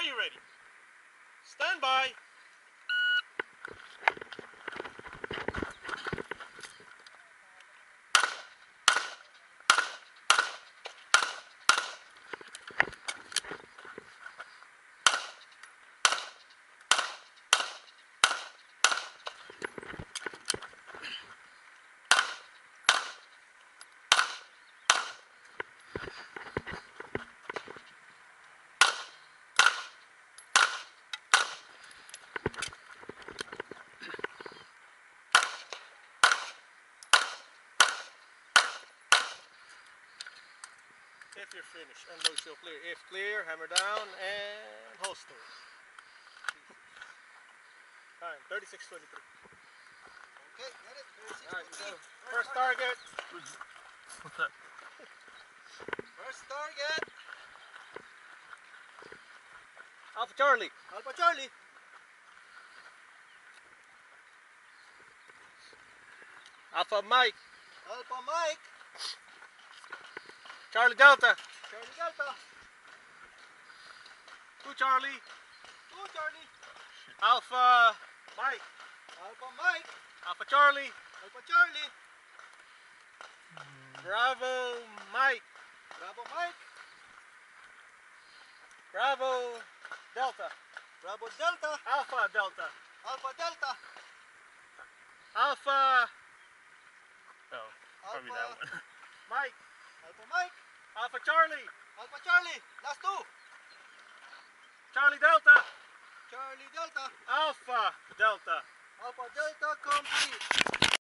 Are you ready? Stand by. If you're finished, unload show clear. If clear, hammer down and holster. Time 36:23. Okay, got it. Alright, go. First target. What's that? First target. Alpha Charlie. Alpha Charlie. Alpha Mike. Alpha Mike. Charlie Delta. Charlie Delta. 2 Charlie. 2 Charlie. Alpha Mike. Alpha Mike. Alpha Charlie. Alpha Charlie. Bravo Mike. Bravo Mike. Bravo Delta. Bravo Delta. Alpha Delta. Alpha Delta. Alpha Oh, probably that one. Mike. Alpha Mike. Alpha Charlie. Alpha Charlie. Last 2. Charlie Delta. Charlie Delta. Alpha Delta. Alpha Delta complete.